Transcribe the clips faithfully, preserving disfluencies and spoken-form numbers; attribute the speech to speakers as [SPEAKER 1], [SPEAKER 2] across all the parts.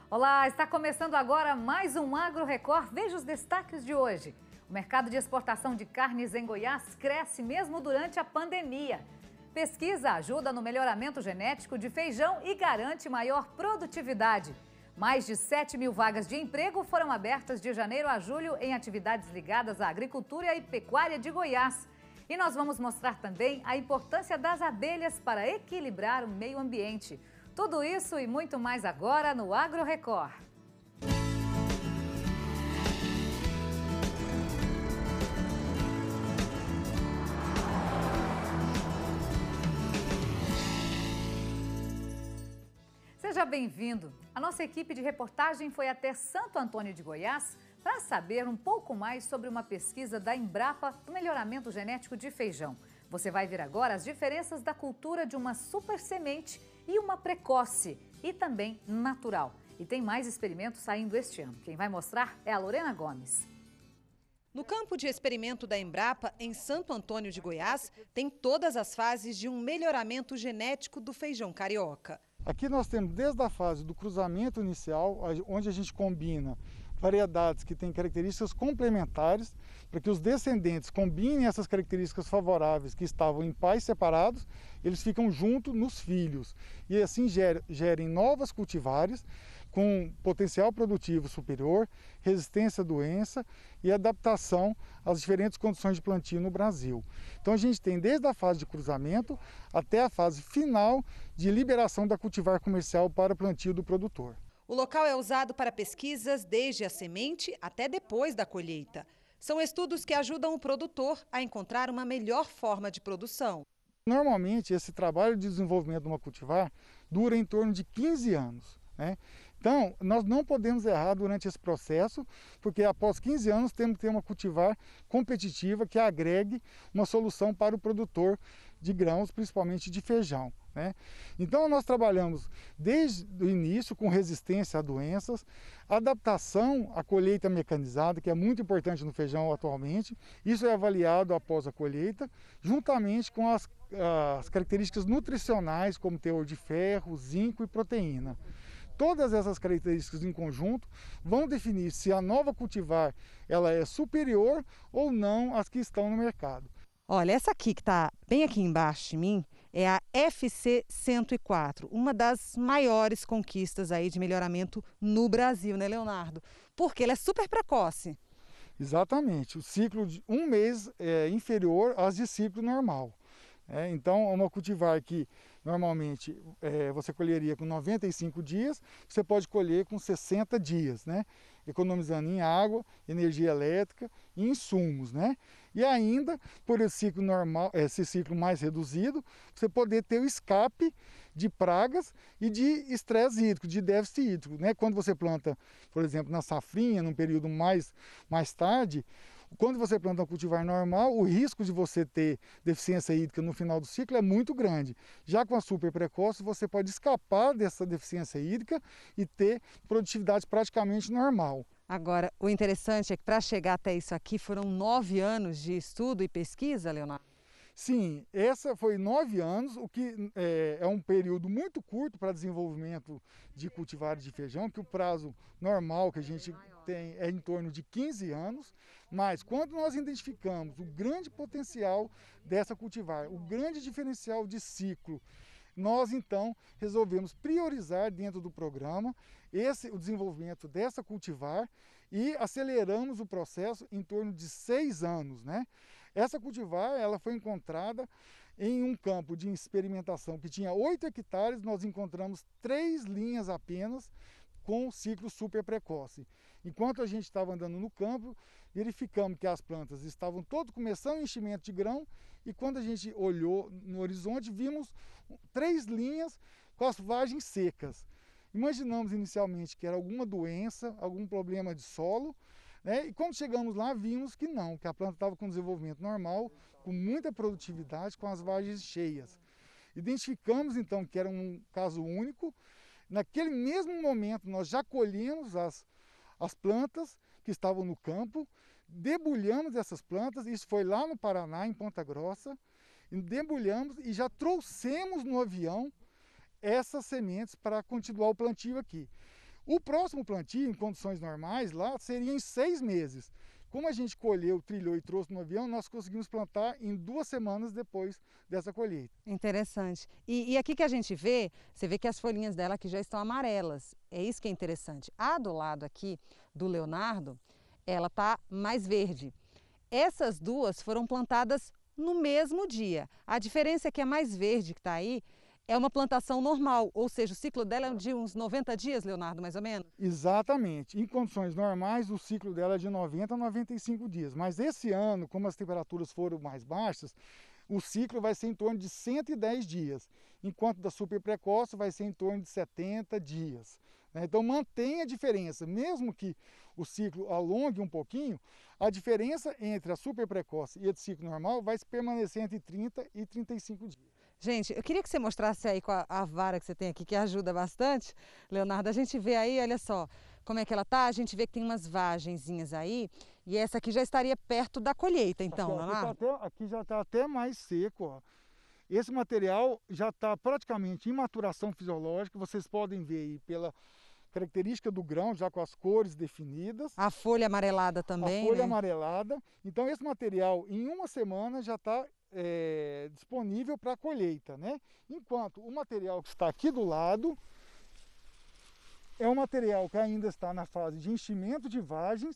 [SPEAKER 1] Olá, está começando agora mais um Agro Record. Veja os destaques de hoje. O mercado de exportação de carnes em Goiás cresce mesmo durante a pandemia. Pesquisa ajuda no melhoramento genético de feijão e garante maior produtividade. Mais de sete mil vagas de emprego foram abertas de janeiro a julho em atividades ligadas à agricultura e pecuária de Goiás. E nós vamos mostrar também a importância das abelhas para equilibrar o meio ambiente. Tudo isso e muito mais agora no Agro Record. Seja bem-vindo! A nossa equipe de reportagem foi até Santo Antônio de Goiás para saber um pouco mais sobre uma pesquisa da Embrapa do melhoramento genético de feijão. Você vai ver agora as diferenças da cultura de uma super semente e uma precoce e também natural. E tem mais experimentos saindo este ano. Quem vai mostrar é a Lorena Gomes.
[SPEAKER 2] No campo de experimento da Embrapa, em Santo Antônio de Goiás, tem todas as fases de um melhoramento genético do feijão carioca.
[SPEAKER 3] Aqui nós temos desde a fase do cruzamento inicial, onde a gente combina variedades que têm características complementares, para que os descendentes combinem essas características favoráveis que estavam em pais separados, eles ficam juntos nos filhos e assim gerem novas cultivares com potencial produtivo superior, resistência à doença e adaptação às diferentes condições de plantio no Brasil. Então a gente tem desde a fase de cruzamento até a fase final de liberação da cultivar comercial para plantio do produtor.
[SPEAKER 2] O local é usado para pesquisas desde a semente até depois da colheita. São estudos que ajudam o produtor a encontrar uma melhor forma de produção.
[SPEAKER 3] Normalmente esse trabalho de desenvolvimento de uma cultivar dura em torno de quinze anos. Né? Então, nós não podemos errar durante esse processo, porque após quinze anos temos que ter uma cultivar competitiva que agregue uma solução para o produtor de grãos, principalmente de feijão. Né? Então, nós trabalhamos desde o início com resistência a doenças, adaptação à colheita mecanizada, que é muito importante no feijão atualmente. Isso é avaliado após a colheita, juntamente com as, as características nutricionais, como teor de ferro, zinco e proteína. Todas essas características em conjunto vão definir se a nova cultivar ela é superior ou não às que estão no mercado.
[SPEAKER 2] Olha, essa aqui que está bem aqui embaixo de mim é a F C cento e quatro, uma das maiores conquistas aí de melhoramento no Brasil, né, Leonardo? Porque ela é super precoce.
[SPEAKER 3] Exatamente, o ciclo de um mês é inferior às de ciclo normal. É, então, uma cultivar que normalmente é, você colheria com noventa e cinco dias, você pode colher com sessenta dias, né? Economizando em água, energia elétrica e insumos, né? E ainda, por esse ciclo normal, esse ciclo mais reduzido, você poder ter o escape de pragas e de estresse hídrico, de déficit hídrico, né? Quando você planta, por exemplo, na safrinha, num período mais, mais tarde, quando você planta um cultivar normal, o risco de você ter deficiência hídrica no final do ciclo é muito grande. Já com a super precoce, você pode escapar dessa deficiência hídrica e ter produtividade praticamente normal.
[SPEAKER 2] Agora, o interessante é que para chegar até isso aqui foram nove anos de estudo e pesquisa, Leonardo?
[SPEAKER 3] Sim, essa foi nove anos, o que é, é um período muito curto para desenvolvimento de cultivares de feijão, que o prazo normal que a gente tem é em torno de quinze anos, mas quando nós identificamos o grande potencial dessa cultivar, o grande diferencial de ciclo, nós então resolvemos priorizar dentro do programa esse, o desenvolvimento dessa cultivar e aceleramos o processo em torno de seis anos, né? Essa cultivar ela foi encontrada em um campo de experimentação que tinha oito hectares, nós encontramos três linhas apenas com ciclo super precoce. Enquanto a gente estava andando no campo, verificamos que as plantas estavam todas começando o enchimento de grão e quando a gente olhou no horizonte, vimos três linhas com as vagens secas. Imaginamos inicialmente que era alguma doença, algum problema de solo, né? E quando chegamos lá, vimos que não, que a planta estava com desenvolvimento normal, com muita produtividade, com as vagens cheias. Identificamos então que era um caso único. Naquele mesmo momento, nós já colhemos as, as plantas que estavam no campo, debulhamos essas plantas, isso foi lá no Paraná, em Ponta Grossa, debulhamos e já trouxemos no avião essas sementes para continuar o plantio aqui. O próximo plantio, em condições normais, lá seria em seis meses. Como a gente colheu, trilhou e trouxe no avião, nós conseguimos plantar em duas semanas depois dessa colheita.
[SPEAKER 2] Interessante. E, e aqui que a gente vê, você vê que as folhinhas dela aqui já estão amarelas. É isso que é interessante. A do lado aqui do Leonardo, ela está mais verde. Essas duas foram plantadas no mesmo dia. A diferença é que a mais verde que está aí é uma plantação normal, ou seja, o ciclo dela é de uns noventa dias, Leonardo, mais ou menos?
[SPEAKER 3] Exatamente. Em condições normais, o ciclo dela é de noventa a noventa e cinco dias. Mas esse ano, como as temperaturas foram mais baixas, o ciclo vai ser em torno de cento e dez dias, enquanto da super precoce vai ser em torno de setenta dias. Então mantém a diferença, mesmo que o ciclo alongue um pouquinho, a diferença entre a super precoce e a de ciclo normal vai permanecer entre trinta e trinta e cinco dias.
[SPEAKER 2] Gente, eu queria que você mostrasse aí com a, a vara que você tem aqui, que ajuda bastante, Leonardo. A gente vê aí, olha só, como é que ela tá. A gente vê que tem umas vagenzinhas aí, e essa aqui já estaria perto da colheita, então,
[SPEAKER 3] aqui, ó,
[SPEAKER 2] Leonardo?
[SPEAKER 3] aqui, tá até, aqui já está até mais seco, ó. Esse material já está praticamente em maturação fisiológica, vocês podem ver aí pela característica do grão, já com as cores definidas.
[SPEAKER 2] A folha amarelada também,
[SPEAKER 3] A folha
[SPEAKER 2] né?
[SPEAKER 3] amarelada. Então esse material em uma semana já está é, disponível para colheita, né? Enquanto o material que está aqui do lado é um material que ainda está na fase de enchimento de vagens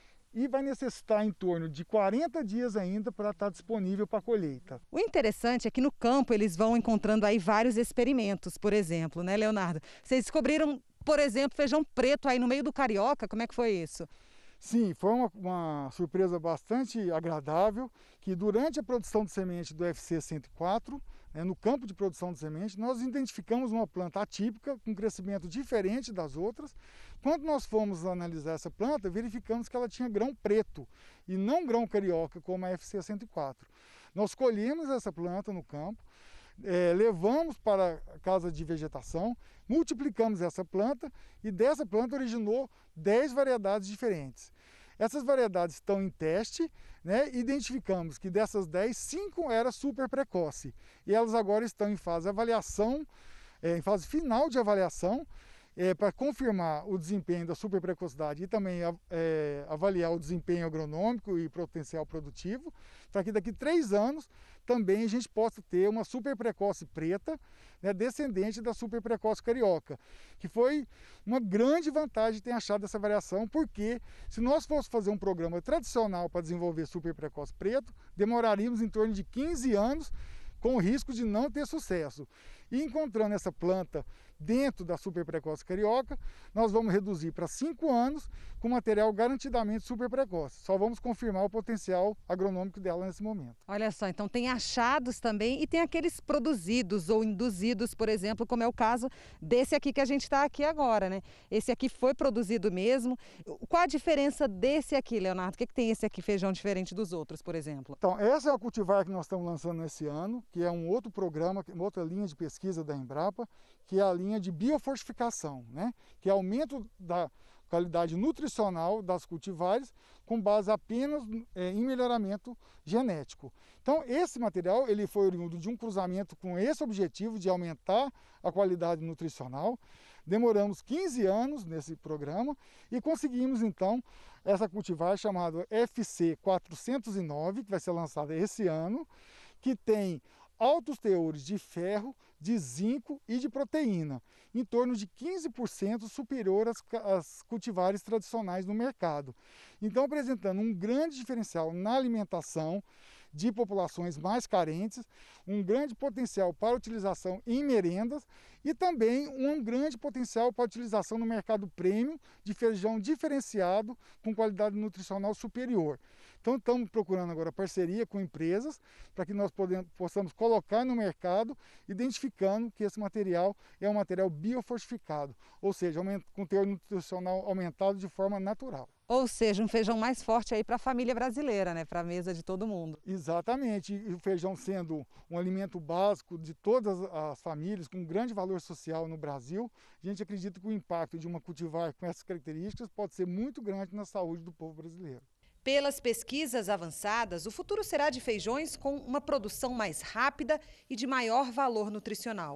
[SPEAKER 3] e vai necessitar em torno de quarenta dias ainda para estar disponível para colheita.
[SPEAKER 2] O interessante é que no campo eles vão encontrando aí vários experimentos, por exemplo, né, Leonardo? Vocês descobriram, por exemplo, feijão preto aí no meio do carioca, como é que foi isso?
[SPEAKER 3] Sim, foi uma, uma surpresa bastante agradável, que durante a produção de semente do F C cento e quatro, né, no campo de produção de semente, nós identificamos uma planta atípica, com crescimento diferente das outras. Quando nós fomos analisar essa planta, verificamos que ela tinha grão preto e não grão carioca, como a F C cento e quatro. Nós colhemos essa planta no campo, É, levamos para a casa de vegetação, multiplicamos essa planta e dessa planta originou dez variedades diferentes. Essas variedades estão em teste, né? Identificamos que dessas dez, cinco eram super precoce e elas agora estão em fase de avaliação, é, em fase final de avaliação, é, para confirmar o desempenho da super precocidade e também é, avaliar o desempenho agronômico e potencial produtivo, para que daqui a três anos também a gente possa ter uma super precoce preta, né, descendente da super precoce carioca, que foi uma grande vantagem ter achado essa variação, porque se nós fôssemos fazer um programa tradicional para desenvolver super precoce preto, demoraríamos em torno de quinze anos, com o risco de não ter sucesso. E encontrando essa planta dentro da super precoce carioca, nós vamos reduzir para cinco anos com material garantidamente super precoce. Só vamos confirmar o potencial agronômico dela nesse momento.
[SPEAKER 2] Olha só, então tem achados também e tem aqueles produzidos ou induzidos, por exemplo, como é o caso desse aqui que a gente está aqui agora, né? Esse aqui foi produzido mesmo. Qual a diferença desse aqui, Leonardo? O que, que tem esse aqui, feijão, diferente dos outros, por exemplo?
[SPEAKER 3] Então, essa é a cultivar que nós estamos lançando esse ano, que é um outro programa, uma outra linha de pesquisa da Embrapa, que é a linha de biofortificação, né? Que é aumento da qualidade nutricional das cultivares com base apenas é, em melhoramento genético. Então, esse material ele foi oriundo de um cruzamento com esse objetivo de aumentar a qualidade nutricional. Demoramos quinze anos nesse programa e conseguimos, então, essa cultivar chamada F C quatrocentos e nove, que vai ser lançada esse ano, que tem altos teores de ferro, de zinco e de proteína, em torno de quinze por cento superior às, às cultivares tradicionais no mercado. Então, apresentando um grande diferencial na alimentação de populações mais carentes, um grande potencial para utilização em merendas e também um grande potencial para utilização no mercado premium de feijão diferenciado com qualidade nutricional superior. Então estamos procurando agora parceria com empresas para que nós podemos, possamos colocar no mercado, identificando que esse material é um material biofortificado, ou seja, com teor nutricional aumentado de forma natural.
[SPEAKER 2] Ou seja, um feijão mais forte aí para a família brasileira, né? Para a mesa de todo mundo.
[SPEAKER 3] Exatamente, e o feijão sendo um alimento básico de todas as famílias, com grande valor social no Brasil, a gente acredita que o impacto de uma cultivar com essas características pode ser muito grande na saúde do povo brasileiro.
[SPEAKER 2] Pelas pesquisas avançadas, o futuro será de feijões com uma produção mais rápida e de maior valor nutricional.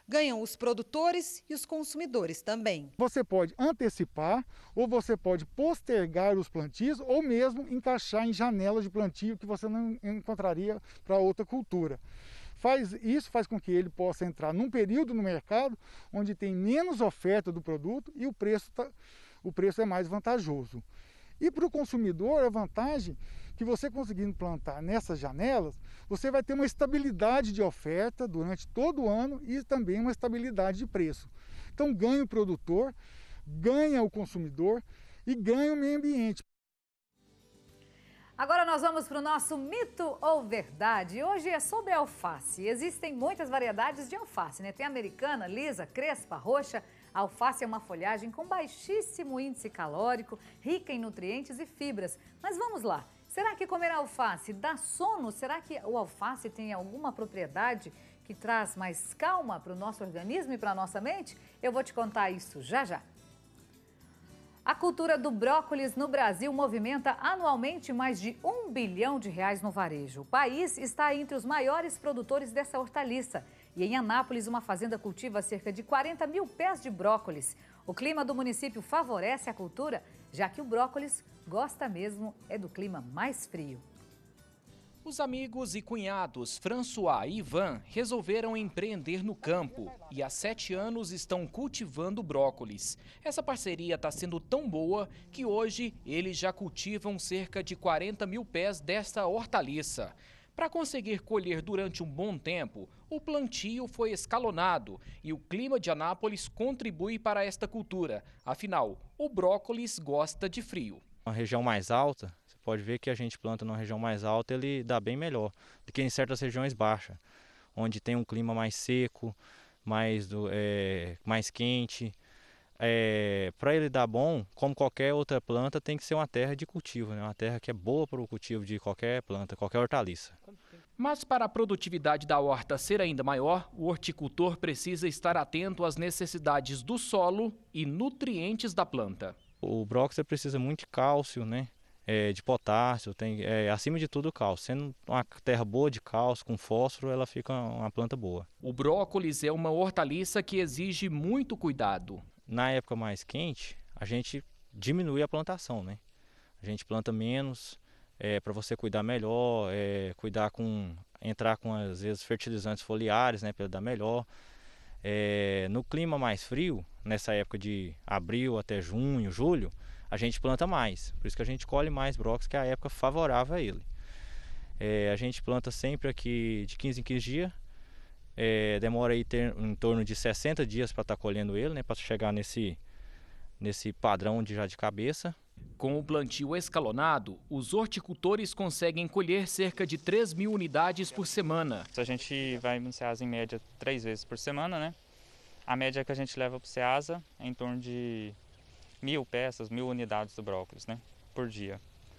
[SPEAKER 2] Ganham os produtores e os consumidores também.
[SPEAKER 3] Você pode antecipar ou você pode postergar os plantios ou mesmo encaixar em janelas de plantio que você não encontraria para outra cultura. Faz, isso faz com que ele possa entrar num período no mercado onde tem menos oferta do produto e o preço, tá, o preço é mais vantajoso. E para o consumidor, a vantagem que você conseguindo plantar nessas janelas, você vai ter uma estabilidade de oferta durante todo o ano e também uma estabilidade de preço. Então ganha o produtor, ganha o consumidor e ganha o meio ambiente.
[SPEAKER 1] Agora nós vamos para o nosso mito ou verdade. Hoje é sobre alface. Existem muitas variedades de alface, né? Tem americana, lisa, crespa, roxa. A alface é uma folhagem com baixíssimo índice calórico, rica em nutrientes e fibras. Mas vamos lá, será que comer alface dá sono? Será que o alface tem alguma propriedade que traz mais calma para o nosso organismo e para a nossa mente? Eu vou te contar isso já já. A cultura do brócolis no Brasil movimenta anualmente mais de um bilhão de reais no varejo. O país está entre os maiores produtores dessa hortaliça. E em Anápolis, uma fazenda cultiva cerca de quarenta mil pés de brócolis. O clima do município favorece a cultura, já que o brócolis gosta mesmo é do clima mais frio.
[SPEAKER 4] Os amigos e cunhados François e Ivan resolveram empreender no campo e há sete anos estão cultivando brócolis. Essa parceria está sendo tão boa que hoje eles já cultivam cerca de quarenta mil pés desta hortaliça. Para conseguir colher durante um bom tempo, o plantio foi escalonado e o clima de Anápolis contribui para esta cultura. Afinal, o brócolis gosta de frio.
[SPEAKER 5] Uma região mais alta, você pode ver que a gente planta numa região mais alta, ele dá bem melhor do que em certas regiões baixas, onde tem um clima mais seco, mais, do, é, mais quente. É, para ele dar bom, como qualquer outra planta, tem que ser uma terra de cultivo, né? Uma terra que é boa para o cultivo de qualquer planta, qualquer hortaliça.
[SPEAKER 4] Mas para a produtividade da horta ser ainda maior, o horticultor precisa estar atento às necessidades do solo e nutrientes da planta.
[SPEAKER 5] O brócolis precisa muito de cálcio, né? É, de potássio, tem, é, acima de tudo cálcio. Sendo uma terra boa de cálcio, com fósforo, ela fica uma planta boa.
[SPEAKER 4] O brócolis é uma hortaliça que exige muito cuidado.
[SPEAKER 5] Na época mais quente, a gente diminui a plantação, né? A gente planta menos, é, para você cuidar melhor, é, cuidar com, entrar com às vezes fertilizantes foliares, né, para dar melhor. É, no clima mais frio, nessa época de abril até junho, julho, a gente planta mais. Por isso que a gente colhe mais brócolis, que é a época favorável a ele. É, a gente planta sempre aqui de quinze em quinze dias. É, demora aí ter, em torno de sessenta dias para estar tá colhendo ele, né, para chegar nesse, nesse padrão de já de cabeça.
[SPEAKER 4] Com o plantio escalonado, os horticultores conseguem colher cerca de três mil unidades por semana.
[SPEAKER 6] A gente vai no Ceasa em média três vezes por semana, né? A média que a gente leva para o Ceasa é em torno de mil peças, mil unidades do brócolis, né, por dia.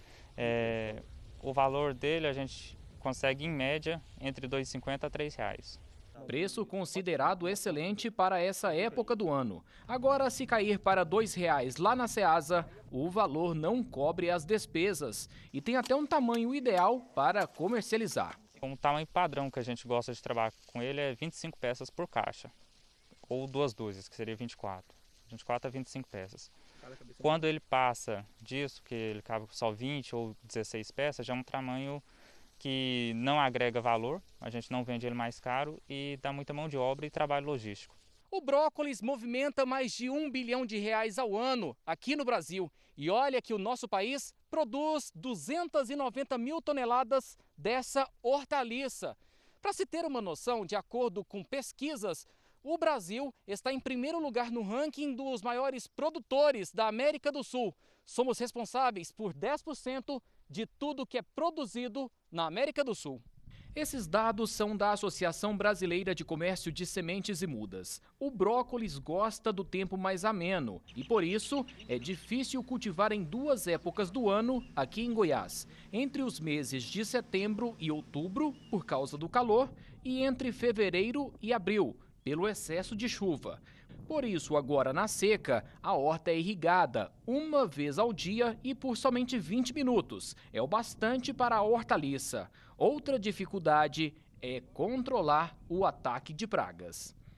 [SPEAKER 6] É, o valor dele a gente consegue em média entre dois reais e cinquenta a três reais.
[SPEAKER 4] Preço considerado excelente para essa época do ano. Agora, se cair para dois reais lá na Ceasa, o valor não cobre as despesas e tem até um tamanho ideal para comercializar.
[SPEAKER 6] O tamanho padrão que a gente gosta de trabalhar com ele é vinte e cinco peças por caixa, ou duas dúzias, que seria vinte e quatro. vinte e quatro a vinte e cinco peças. Quando ele passa disso, que ele cabe só vinte ou dezesseis peças, já é um tamanho que não agrega valor, a gente não vende ele mais caro e dá muita mão de obra e trabalho logístico.
[SPEAKER 4] O brócolis movimenta mais de um bilhão de reais ao ano aqui no Brasil. E olha que o nosso país produz duzentas e noventa mil toneladas dessa hortaliça. Para se ter uma noção, de acordo com pesquisas, o Brasil está em primeiro lugar no ranking dos maiores produtores da América do Sul. Somos responsáveis por dez por cento de tudo que é produzido na América do Sul. Esses dados são da Associação Brasileira de Comércio de Sementes e Mudas. O brócolis gosta do tempo mais ameno e, por isso, é difícil cultivar em duas épocas do ano aqui em Goiás. Entre os meses de setembro e outubro, por causa do calor, e entre fevereiro e abril, pelo excesso de chuva. Por isso, agora na seca, a horta é irrigada uma vez ao dia e por somente vinte minutos. É o bastante para a hortaliça. Outra dificuldade é controlar o ataque de pragas.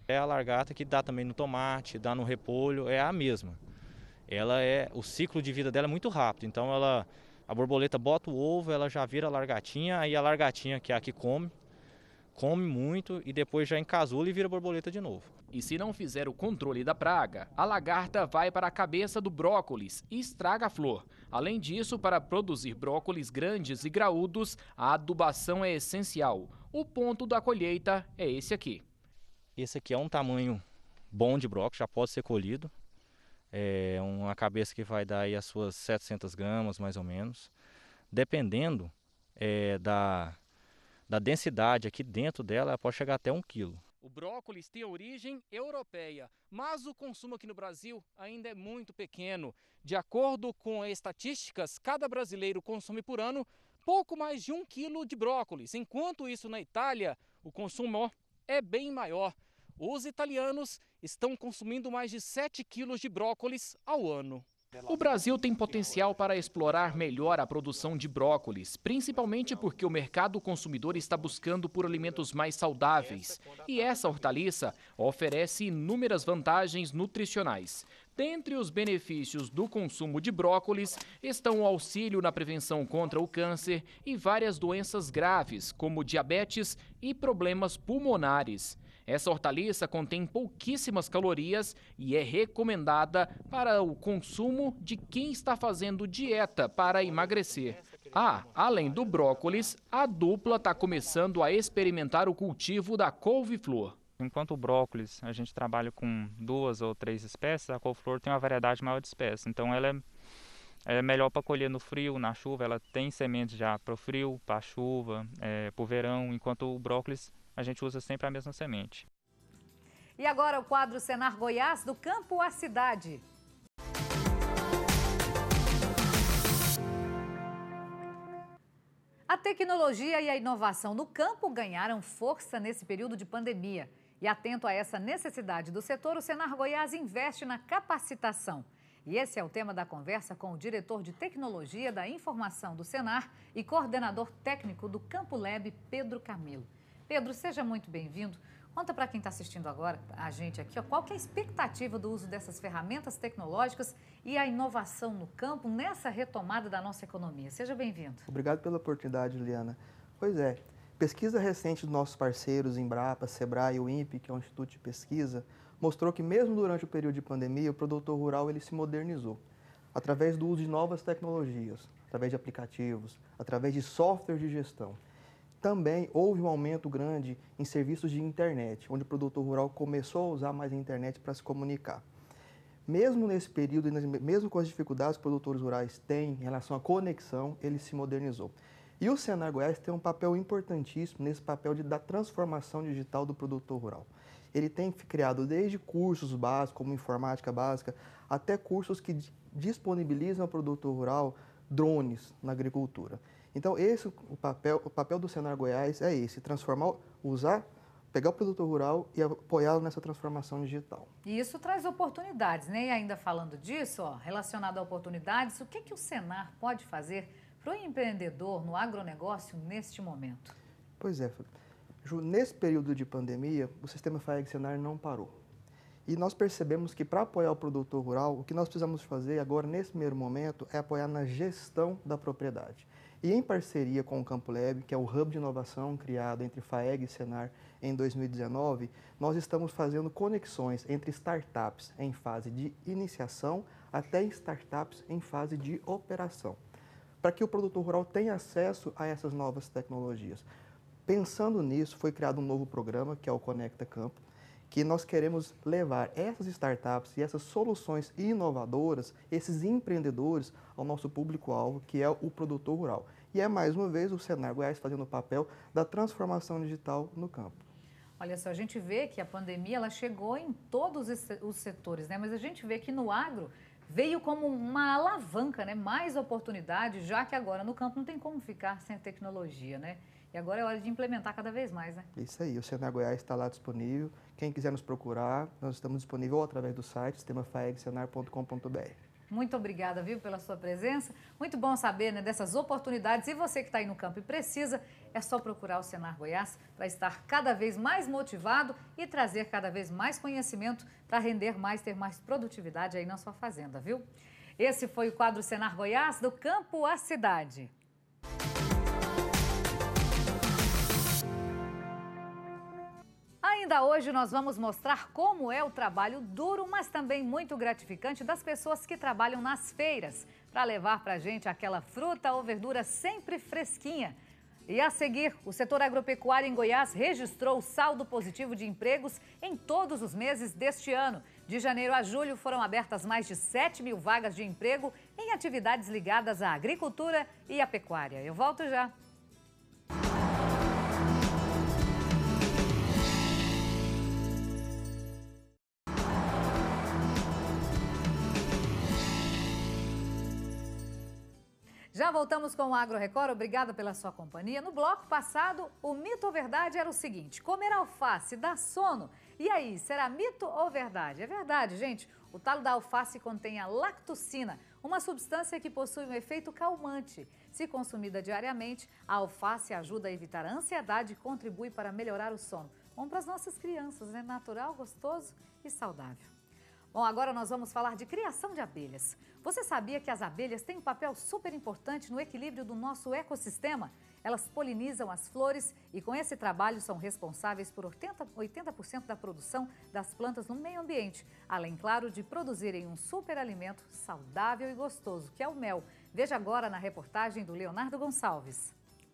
[SPEAKER 5] É a largata que dá também no tomate, dá no repolho, é a mesma. Ela é, o ciclo de vida dela é muito rápido, então ela, a borboleta bota o ovo, ela já vira largatinha, aí a largatinha, que é a que come, come muito e depois já encasula e vira borboleta de novo.
[SPEAKER 4] E se não fizer o controle da praga, a lagarta vai para a cabeça do brócolis e estraga a flor. Além disso, para produzir brócolis grandes e graúdos, a adubação é essencial. O ponto da colheita é esse aqui.
[SPEAKER 5] Esse aqui é um tamanho bom de brócolis, já pode ser colhido. É uma cabeça que vai dar aí as suas setecentas gramas, mais ou menos. Dependendo é, da, da densidade aqui dentro dela, ela pode chegar até um quilo.
[SPEAKER 4] O brócolis tem origem europeia, mas o consumo aqui no Brasil ainda é muito pequeno. De acordo com estatísticas, cada brasileiro consome por ano pouco mais de um quilo de brócolis. Enquanto isso, na Itália, o consumo é bem maior. Os italianos estão consumindo mais de sete quilos de brócolis ao ano. O Brasil tem potencial para explorar melhor a produção de brócolis, principalmente porque o mercado consumidor está buscando por alimentos mais saudáveis. E essa hortaliça oferece inúmeras vantagens nutricionais. Dentre os benefícios do consumo de brócolis estão o auxílio na prevenção contra o câncer e várias doenças graves, como diabetes e problemas pulmonares. Essa hortaliça contém pouquíssimas calorias e é recomendada para o consumo de quem está fazendo dieta para emagrecer. Ah, além do brócolis, a dupla está começando a experimentar o cultivo da couve-flor.
[SPEAKER 6] Enquanto o brócolis a gente trabalha com duas ou três espécies, a couve-flor tem uma variedade maior de espécies. Então ela é, é melhor para colher no frio, na chuva. Ela tem sementes já para o frio, para a chuva, é, para o verão, enquanto o brócolis a gente usa sempre a mesma semente.
[SPEAKER 1] E agora o quadro Senar Goiás, do campo à cidade. A tecnologia e a inovação no campo ganharam força nesse período de pandemia. E atento a essa necessidade do setor, o Senar Goiás investe na capacitação. E esse é o tema da conversa com o diretor de Tecnologia da Informação do Senar e coordenador técnico do Campo Lab, Pedro Camilo. Pedro, seja muito bem-vindo. Conta para quem está assistindo agora, a gente aqui, ó, qual que é a expectativa do uso dessas ferramentas tecnológicas e a inovação no campo nessa retomada da nossa economia. Seja bem-vindo.
[SPEAKER 7] Obrigado pela oportunidade, Juliana. Pois é, pesquisa recente dos nossos parceiros, Embrapa, Sebrae e o INPE, que é um instituto de pesquisa, mostrou que mesmo durante o período de pandemia, o produtor rural ele se modernizou através do uso de novas tecnologias, através de aplicativos, através de software de gestão. Também houve um aumento grande em serviços de internet, onde o produtor rural começou a usar mais a internet para se comunicar. Mesmo nesse período, mesmo com as dificuldades que os produtores rurais têm em relação à conexão, ele se modernizou. E o Senar Goiás tem um papel importantíssimo nesse papel de, da transformação digital do produtor rural. Ele tem criado desde cursos básicos, como informática básica, até cursos que disponibilizam ao produtor rural drones na agricultura. Então, esse, o, papel, o papel do Senar Goiás é esse, transformar, usar, pegar o produtor rural e apoiá-lo nessa transformação digital.
[SPEAKER 1] E isso traz oportunidades, né? E ainda falando disso, ó, relacionado a oportunidades, o que, que o Senar pode fazer para o empreendedor no agronegócio neste momento?
[SPEAKER 7] Pois é, Ju, nesse período de pandemia, o sistema FAEG Senar não parou. E nós percebemos que para apoiar o produtor rural, o que nós precisamos fazer agora, nesse primeiro momento, é apoiar na gestão da propriedade. E em parceria com o Campo Lab, que é o hub de inovação criado entre FAEG e Senar em dois mil e dezenove, nós estamos fazendo conexões entre startups em fase de iniciação até startups em fase de operação, para que o produtor rural tenha acesso a essas novas tecnologias. Pensando nisso, foi criado um novo programa, que é o Conecta Campo, que nós queremos levar essas startups e essas soluções inovadoras, esses empreendedores, ao nosso público-alvo, que é o produtor rural. E é, mais uma vez, o Senar Goiás fazendo o papel da transformação digital no campo.
[SPEAKER 1] Olha só, a gente vê que a pandemia ela chegou em todos os setores, né? Mas a gente vê que no agro veio como uma alavanca, né? Mais oportunidade, já que agora no campo não tem como ficar sem a tecnologia, né? E agora é hora de implementar cada vez mais, né?
[SPEAKER 7] Isso aí, o Senar Goiás está lá disponível. Quem quiser nos procurar, nós estamos disponíveis ou através do site sistema faeg senar ponto com ponto br.
[SPEAKER 1] Muito obrigada, viu, pela sua presença. Muito bom saber, né, dessas oportunidades. E você que está aí no campo e precisa, é só procurar o Senar Goiás para estar cada vez mais motivado e trazer cada vez mais conhecimento para render mais, ter mais produtividade aí na sua fazenda, viu? Esse foi o quadro Senar Goiás, do campo à cidade. Ainda hoje nós vamos mostrar como é o trabalho duro, mas também muito gratificante das pessoas que trabalham nas feiras, para levar para a gente aquela fruta ou verdura sempre fresquinha. E a seguir, o setor agropecuário em Goiás registrou saldo positivo de empregos em todos os meses deste ano. De janeiro a julho foram abertas mais de sete mil vagas de emprego em atividades ligadas à agricultura e à pecuária. Eu volto já. Já voltamos com o Agro Record, obrigada pela sua companhia. No bloco passado, o mito ou verdade era o seguinte: comer alface dá sono. E aí, será mito ou verdade? É verdade, gente. O talo da alface contém a lactocina, uma substância que possui um efeito calmante. Se consumida diariamente, a alface ajuda a evitar a ansiedade e contribui para melhorar o sono. Bom para as nossas crianças, né? Natural, gostoso e saudável. Bom, agora nós vamos falar de criação de abelhas. Você sabia que as abelhas têm um papel super importante no equilíbrio do nosso ecossistema? Elas polinizam as flores e com esse trabalho são responsáveis por oitenta por cento da produção das plantas no meio ambiente. Além, claro, de produzirem um superalimento saudável e gostoso, que é o mel. Veja agora na reportagem do Leonardo Gonçalves.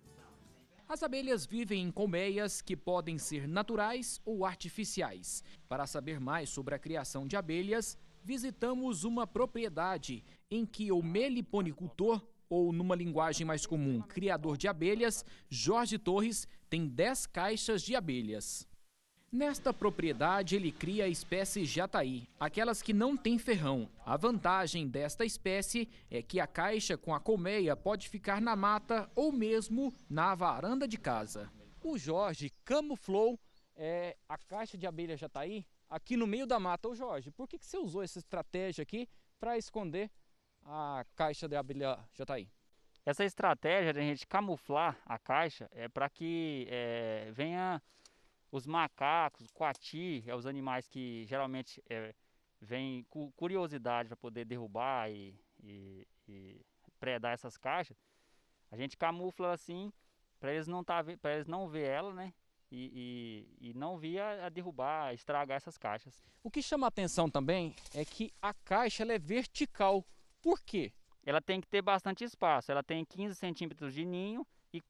[SPEAKER 4] As abelhas vivem em colmeias que podem ser naturais ou artificiais. Para saber mais sobre a criação de abelhas, visitamos uma propriedade em que o meliponicultor, ou numa linguagem mais comum, criador de abelhas, Jorge Torres, tem dez caixas de abelhas. Nesta propriedade, ele cria a espécie jataí, aquelas que não têm ferrão. A vantagem desta espécie é que a caixa com a colmeia pode ficar na mata ou mesmo na varanda de casa. O Jorge camuflou é, a caixa de abelha jataí aqui no meio da mata. Ô Jorge, por que, que você usou essa estratégia aqui para esconder a caixa de abelha jataí?
[SPEAKER 6] Essa estratégia de a gente camuflar a caixa é para que é, venha... Os macacos, o coati, é os animais que geralmente é, vêm com curiosidade para poder derrubar e, e, e predar essas caixas. A gente camufla assim para eles não tá, para eles não ver ela, né? E, e, e não vir a, a derrubar, a estragar essas caixas.
[SPEAKER 4] O que chama a atenção também é que a caixa ela é vertical. Por quê?
[SPEAKER 6] Ela tem que ter bastante espaço. Ela tem quinze centímetros de ninho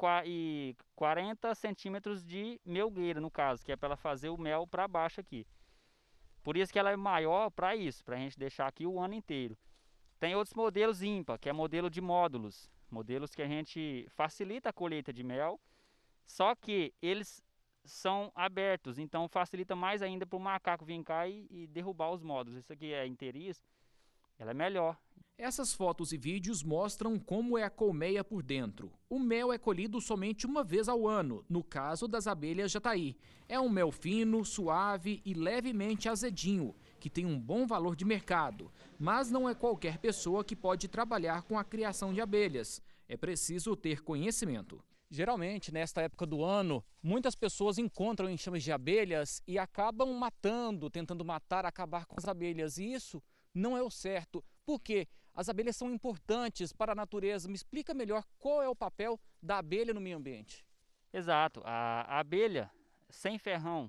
[SPEAKER 6] e quarenta centímetros de melgueira, no caso, que é para ela fazer o mel para baixo aqui. Por isso que ela é maior para isso, para a gente deixar aqui o ano inteiro. Tem outros modelos ímpar, que é modelo de módulos. Modelos que a gente facilita a colheita de mel, só que eles são abertos, então facilita mais ainda para o macaco vir cá e, e derrubar os módulos. Isso aqui é inteiriço, ela é melhor.
[SPEAKER 4] Essas fotos e vídeos mostram como é a colmeia por dentro. O mel é colhido somente uma vez ao ano, no caso das abelhas jataí. É um mel fino, suave e levemente azedinho, que tem um bom valor de mercado. Mas não é qualquer pessoa que pode trabalhar com a criação de abelhas. É preciso ter conhecimento. Geralmente, nesta época do ano, muitas pessoas encontram enxames de abelhas e acabam matando, tentando matar, acabar com as abelhas. E isso não é o certo. Por quê? As abelhas são importantes para a natureza. Me explica melhor qual é o papel da abelha no meio ambiente.
[SPEAKER 6] Exato. A, a abelha sem ferrão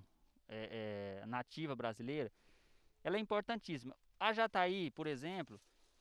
[SPEAKER 6] é, é, nativa brasileira, ela é importantíssima. A jataí, por exemplo,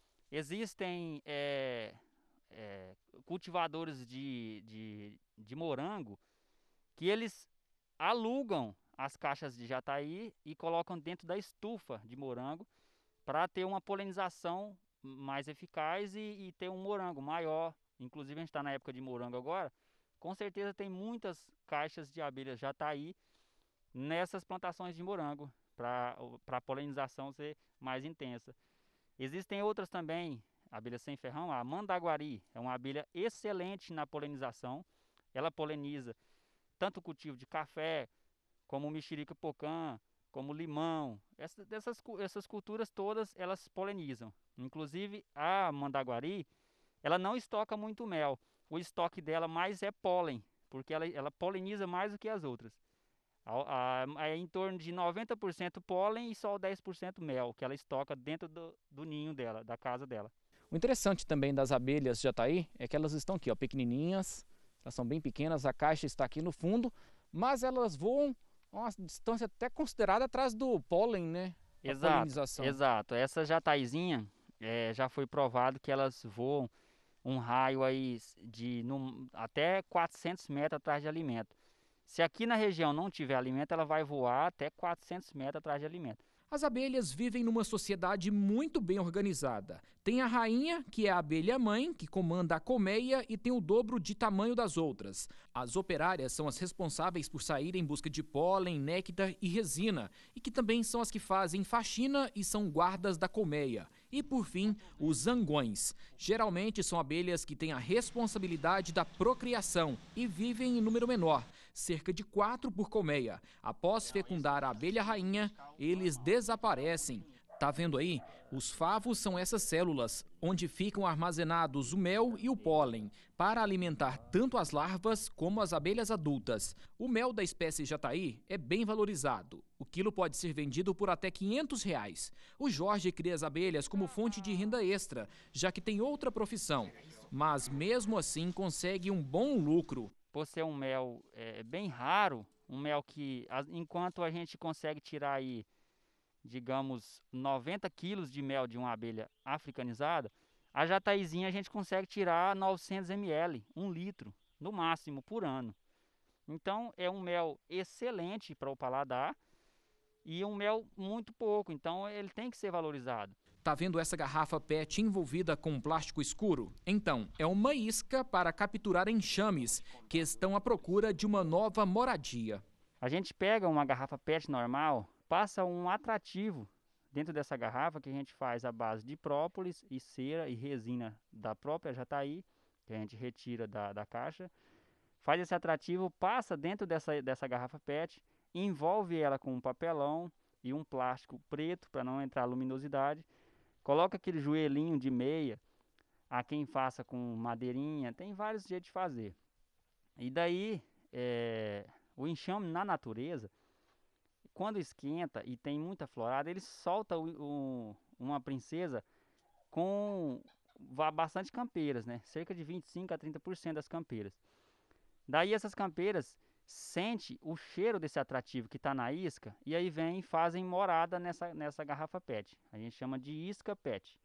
[SPEAKER 6] existem é, é, cultivadores de, de, de morango que eles alugam as caixas de jataí e colocam dentro da estufa de morango para ter uma polinização mais eficaz e, e ter um morango maior. Inclusive a gente está na época de morango agora, com certeza tem muitas caixas de abelhas jataí nessas plantações de morango, para a polinização ser mais intensa. Existem outras também, abelhas sem ferrão, a mandaguari, é uma abelha excelente na polinização. Ela poliniza tanto o cultivo de café, como mexerica pocã, como limão. Essas, essas, essas culturas todas, elas polinizam. Inclusive, a mandaguari, ela não estoca muito mel. O estoque dela mais é pólen, porque ela, ela poliniza mais do que as outras. A, a, é em torno de noventa por cento pólen e só dez por cento mel, que ela estoca dentro do, do ninho dela, da casa dela.
[SPEAKER 4] O interessante também das abelhas jataí é que elas estão aqui, ó, pequenininhas, elas são bem pequenas, a caixa está aqui no fundo, mas elas voam a uma distância até considerada atrás do pólen, né? A
[SPEAKER 6] Exato,
[SPEAKER 4] polinização.
[SPEAKER 6] exato. Essa jataizinha, é, já foi provado que elas voam um raio aí de no, até quatrocentos metros atrás de alimento. Se aqui na região não tiver alimento, ela vai voar até quatrocentos metros atrás de alimento.
[SPEAKER 4] As abelhas vivem numa sociedade muito bem organizada. Tem a rainha, que é a abelha-mãe, que comanda a colmeia e tem o dobro de tamanho das outras. As operárias são as responsáveis por sair em busca de pólen, néctar e resina, e que também são as que fazem faxina e são guardas da colmeia. E, por fim, os zangões. Geralmente são abelhas que têm a responsabilidade da procriação e vivem em número menor, cerca de quatro por colmeia. Após fecundar a abelha-rainha, eles desaparecem. Tá vendo aí? Os favos são essas células, onde ficam armazenados o mel e o pólen, para alimentar tanto as larvas como as abelhas adultas. O mel da espécie jataí é bem valorizado. O quilo pode ser vendido por até quinhentos reais. O Jorge cria as abelhas como fonte de renda extra, já que tem outra profissão. Mas mesmo assim consegue um bom lucro.
[SPEAKER 6] Por ser um mel é, bem raro, um mel que, enquanto a gente consegue tirar aí, digamos, noventa quilos de mel de uma abelha africanizada, a jataizinha a gente consegue tirar novecentos mililitros, um litro, no máximo, por ano. Então, é um mel excelente para o paladar e um mel muito pouco, então ele tem que ser valorizado.
[SPEAKER 4] Tá vendo essa garrafa P E T envolvida com plástico escuro? Então, é uma isca para capturar enxames que estão à procura de uma nova moradia.
[SPEAKER 6] A gente pega uma garrafa P E T normal, passa um atrativo dentro dessa garrafa que a gente faz à base de própolis e cera e resina da própria jataí, que a gente retira da, da caixa. Faz esse atrativo, passa dentro dessa, dessa garrafa P E T, envolve ela com um papelão e um plástico preto para não entrar luminosidade. Coloca aquele joelhinho de meia, a quem faça com madeirinha, tem vários jeitos de fazer. E daí, é, o enxame na natureza, quando esquenta e tem muita florada, ele solta o, o, uma princesa com bastante campeiras, né? Cerca de vinte e cinco a trinta por cento das campeiras. Daí essas campeiras sentem o cheiro desse atrativo que está na isca e aí vem e fazem morada nessa, nessa garrafa P E T. A gente chama de isca P E T.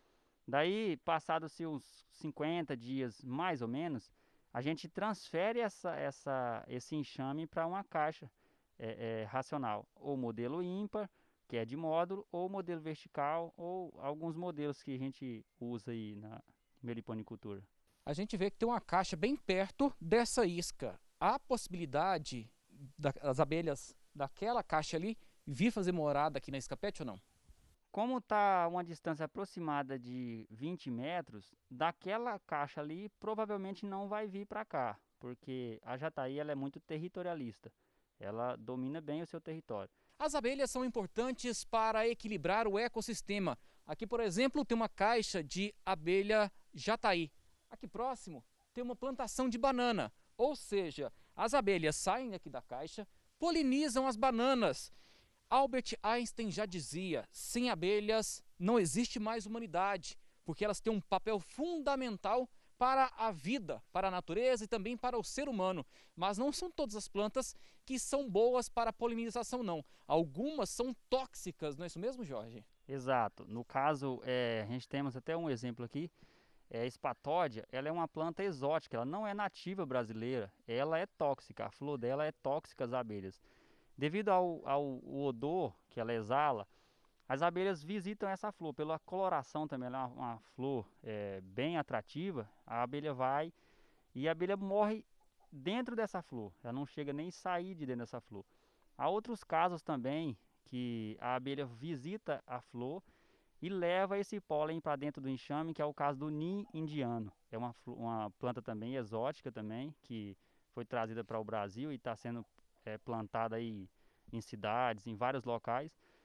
[SPEAKER 6] Daí, passados-se uns cinquenta dias, mais ou menos, a gente transfere essa, essa, esse enxame para uma caixa é, é, racional, ou modelo ímpar, que é de módulo, ou modelo vertical, ou alguns modelos que a gente usa aí na meliponicultura.
[SPEAKER 4] A gente vê que tem uma caixa bem perto dessa isca. Há possibilidade das abelhas daquela caixa ali vir fazer morada aqui na isca P E T ou não?
[SPEAKER 6] Como está uma distância aproximada de vinte metros, daquela caixa ali provavelmente não vai vir para cá, porque a jataí ela é muito territorialista, ela domina bem o seu território.
[SPEAKER 4] As abelhas são importantes para equilibrar o ecossistema. Aqui, por exemplo, tem uma caixa de abelha jataí. Aqui próximo tem uma plantação de banana, ou seja, as abelhas saem aqui da caixa, polinizam as bananas. Albert Einstein já dizia, sem abelhas não existe mais humanidade, porque elas têm um papel fundamental para a vida, para a natureza e também para o ser humano. Mas não são todas as plantas que são boas para a polinização, não. Algumas são tóxicas, não é isso mesmo, Jorge?
[SPEAKER 6] Exato. No caso, é, a gente temos até um exemplo aqui. É, a espatódia, ela é uma planta exótica, ela não é nativa brasileira, ela é tóxica, a flor dela é tóxica às abelhas. Devido ao, ao odor que ela exala, as abelhas visitam essa flor, pela coloração também, ela é uma, uma flor é, bem atrativa, a abelha vai e a abelha morre dentro dessa flor, ela não chega nem a sair de dentro dessa flor. Há outros casos também que a abelha visita a flor e leva esse pólen para dentro do enxame, que é o caso do nim indiano. É uma, uma planta também exótica também, que foi trazida para o Brasil e está sendo é, plantada aí em cidades, em vários locais.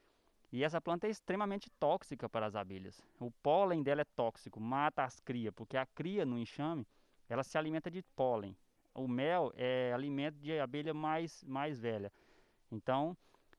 [SPEAKER 6] E essa planta é extremamente tóxica para as abelhas. O pólen dela é tóxico, mata as crias, porque a cria no enxame, ela se alimenta de pólen. O mel é alimento de abelha mais, mais velha. Então,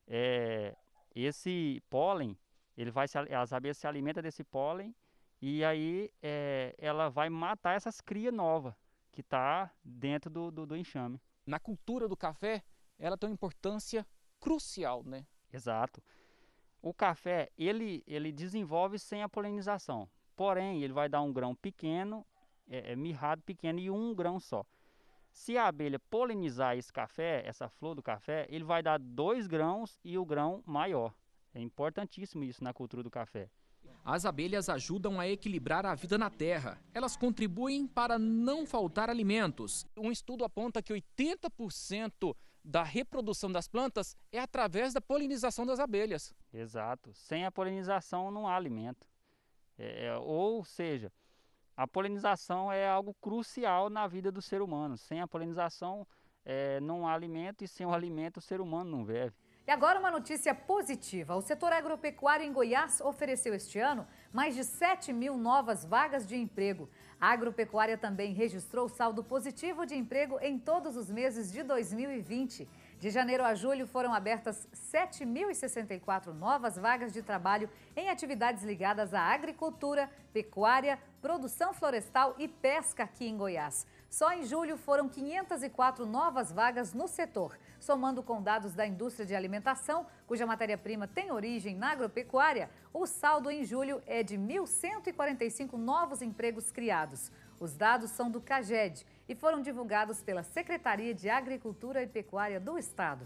[SPEAKER 6] é, esse pólen, ele vai se, as abelhas se alimentam desse pólen e aí é, ela vai matar essas crias novas que está dentro do, do, do enxame.
[SPEAKER 4] Na cultura do café, ela tem uma importância crucial, né?
[SPEAKER 6] Exato. O café, ele, ele desenvolve sem a polinização. Porém, ele vai dar um grão pequeno, é, é mirrado pequeno e um grão só. Se a abelha polinizar esse café, essa flor do café, ele vai dar dois grãos e o grão maior. É importantíssimo isso na cultura do café.
[SPEAKER 4] As abelhas ajudam a equilibrar a vida na terra. Elas contribuem para não faltar alimentos. Um estudo aponta que oitenta por cento da reprodução das plantas é através da polinização das abelhas.
[SPEAKER 6] Exato. Sem a polinização não há alimento. É, é, ou seja, a polinização é algo crucial na vida do ser humano. Sem a polinização é, não há alimento e sem o alimento o ser humano não vive.
[SPEAKER 1] E agora uma notícia positiva. O setor agropecuário em Goiás ofereceu este ano mais de sete mil novas vagas de emprego. A agropecuária também registrou saldo positivo de emprego em todos os meses de dois mil e vinte. De janeiro a julho foram abertas sete mil e sessenta e quatro novas vagas de trabalho em atividades ligadas à agricultura, pecuária, produção florestal e pesca aqui em Goiás. Só em julho foram quinhentas e quatro novas vagas no setor. Somando com dados da indústria de alimentação, cuja matéria-prima tem origem na agropecuária, o saldo em julho é de mil cento e quarenta e cinco novos empregos criados. Os dados são do CAGED e foram divulgados pela Secretaria de Agricultura e Pecuária do Estado.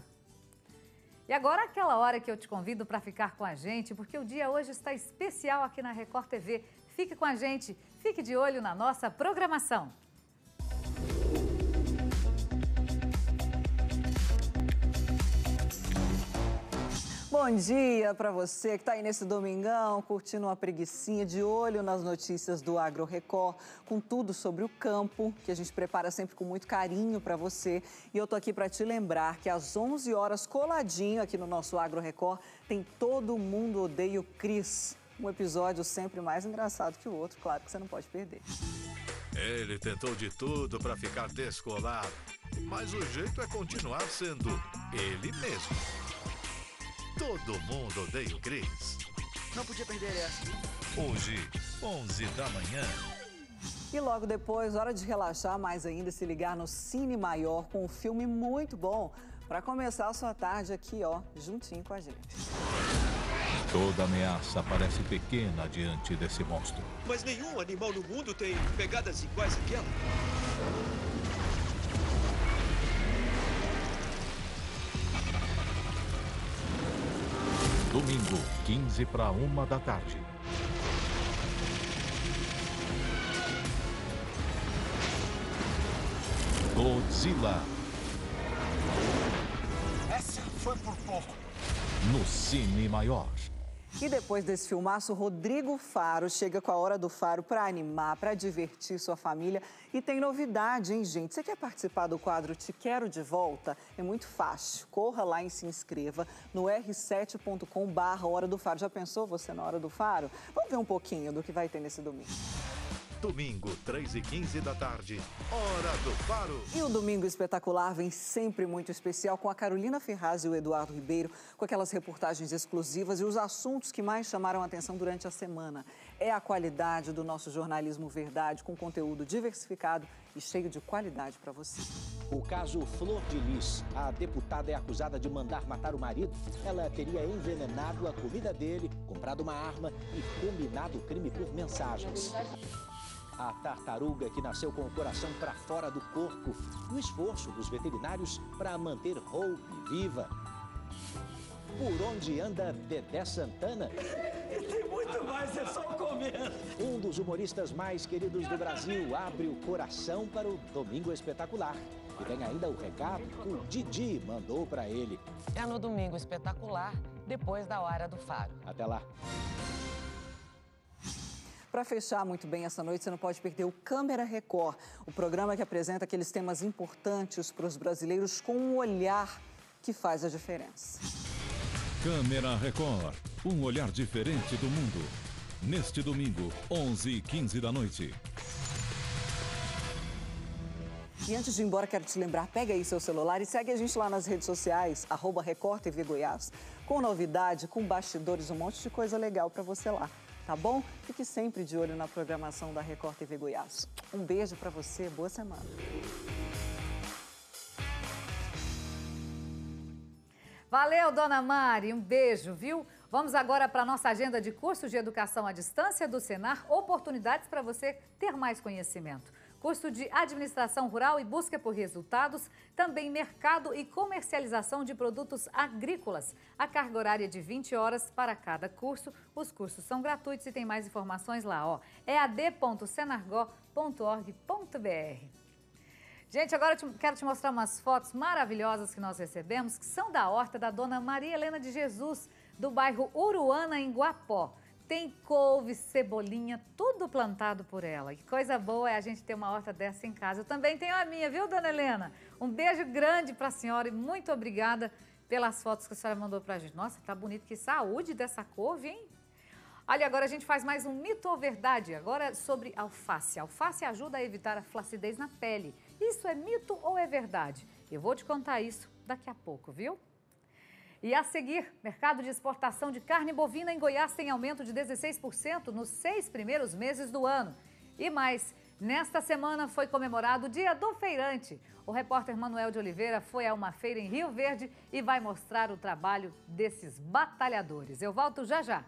[SPEAKER 1] E agora aquela hora que eu te convido para ficar com a gente, porque o dia hoje está especial aqui na Record T V. Fique com a gente, fique de olho na nossa programação.
[SPEAKER 8] Bom dia para você que está aí nesse domingão, curtindo uma preguicinha, de olho nas notícias do Agro Record, com tudo sobre o campo, que a gente prepara sempre com muito carinho para você. E eu tô aqui para te lembrar que às onze horas, coladinho aqui no nosso Agro Record, tem Todo Mundo Odeia o Cris. Um episódio sempre mais engraçado que o outro, claro que você não pode perder.
[SPEAKER 9] Ele tentou de tudo para ficar descolado, mas o jeito é continuar sendo ele mesmo. Todo Mundo Odeia o Cris.
[SPEAKER 8] Não podia perder essa.
[SPEAKER 9] Hoje, onze da manhã.
[SPEAKER 8] E logo depois, hora de relaxar mais ainda, se ligar no Cine Maior com um filme muito bom para começar a sua tarde aqui, ó, juntinho com a gente.
[SPEAKER 9] Toda ameaça parece pequena diante desse monstro.
[SPEAKER 10] Mas nenhum animal no mundo tem pegadas iguais àquela.
[SPEAKER 9] Domingo, quinze para uma da tarde. Godzilla.
[SPEAKER 10] Essa foi por pouco.
[SPEAKER 9] No Cine Maior.
[SPEAKER 8] E depois desse filmaço, Rodrigo Faro chega com a Hora do Faro para animar, para divertir sua família. E tem novidade, hein, gente? Você quer participar do quadro Te Quero de Volta? É muito fácil. Corra lá e se inscreva no r sete ponto com barra Hora do Faro. Já pensou você na Hora do Faro? Vamos ver um pouquinho do que vai ter nesse domingo.
[SPEAKER 9] Domingo, três e quinze da tarde, Hora do Faro.
[SPEAKER 8] E o Domingo Espetacular vem sempre muito especial com a Carolina Ferraz e o Eduardo Ribeiro, com aquelas reportagens exclusivas e os assuntos que mais chamaram a atenção durante a semana. É a qualidade do nosso jornalismo verdade, com conteúdo diversificado e cheio de qualidade para você.
[SPEAKER 11] O caso Flor de Lis. A deputada é acusada de mandar matar o marido. Ela teria envenenado a comida dele, comprado uma arma e combinado o crime por mensagens. A tartaruga que nasceu com o coração para fora do corpo. O esforço dos veterinários para manter Hope viva. Por onde anda Dedé Santana?
[SPEAKER 10] E tem muito mais, é só comendo.
[SPEAKER 11] Um dos humoristas mais queridos do Brasil abre o coração para o Domingo Espetacular. E tem ainda o recado que o Didi mandou para ele.
[SPEAKER 12] É no Domingo Espetacular, depois da Hora do Faro.
[SPEAKER 11] Até lá.
[SPEAKER 8] Para fechar muito bem essa noite, você não pode perder o Câmera Record, o programa que apresenta aqueles temas importantes para os brasileiros com um olhar que faz a diferença.
[SPEAKER 9] Câmera Record,
[SPEAKER 13] Um olhar diferente do mundo. Neste domingo, onze e quinze da noite.
[SPEAKER 8] E antes de ir embora, quero te lembrar, pega aí seu celular e segue a gente lá nas redes sociais, arroba Record T V Goiás, com novidade, com bastidores, um monte de coisa legal para você lá, tá bom? Fique sempre de olho na programação da Record T V Goiás. Um beijo para você, boa semana.
[SPEAKER 1] Valeu, dona Mari, um beijo, viu? Vamos agora para a nossa agenda de cursos de educação à distância do Senar, oportunidades para você ter mais conhecimento. Curso de Administração Rural e Busca por Resultados, também Mercado e Comercialização de Produtos Agrícolas. A carga horária de vinte horas para cada curso. Os cursos são gratuitos e tem mais informações lá, ó. é a d ponto senargo ponto org ponto b r. Gente, agora eu te, quero te mostrar umas fotos maravilhosas que nós recebemos, que são da horta da dona Maria Helena de Jesus, do bairro Uruana, em Guapó. Tem couve, cebolinha, tudo plantado por ela. Que coisa boa é a gente ter uma horta dessa em casa. Eu também tenho a minha, viu, dona Helena? Um beijo grande para a senhora e muito obrigada pelas fotos que a senhora mandou para a gente. Nossa, tá bonito, que saúde dessa couve, hein? Olha, agora a gente faz mais um mito ou verdade. Agora sobre alface. A alface ajuda a evitar a flacidez na pele. Isso é mito ou é verdade? Eu vou te contar isso daqui a pouco, viu? E a seguir, mercado de exportação de carne bovina em Goiás tem aumento de dezesseis por cento nos seis primeiros meses do ano. E mais, nesta semana foi comemorado o Dia do Feirante. O repórter Manuel de Oliveira foi a uma feira em Rio Verde e vai mostrar o trabalho desses batalhadores. Eu volto já já.